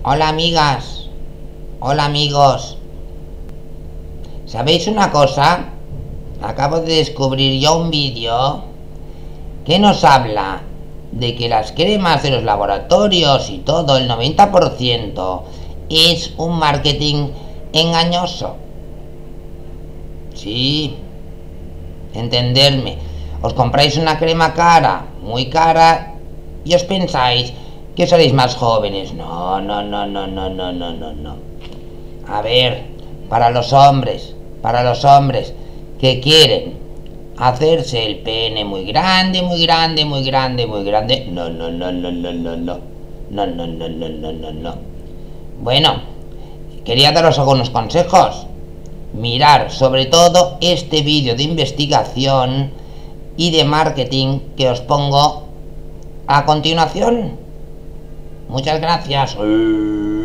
Hola amigas, hola amigos. ¿Sabéis una cosa? Acabo de descubrir yo un vídeo que nos habla de que las cremas de los laboratorios y todo, el 90% es un marketing engañoso. Sí, entenderme. Os compráis una crema cara, muy cara, y os pensáis que seréis más jóvenes. No, no, no, no, no, no, no, no, no. A ver, para los hombres que quieren hacerse el pene muy grande, muy grande, muy grande, muy grande. No, no, no, no, no, no, no. No, no, no, no, no, no, no. Bueno, quería daros algunos consejos. Mirar sobre todo este vídeo de investigación y de marketing que os pongo a continuación. Muchas gracias.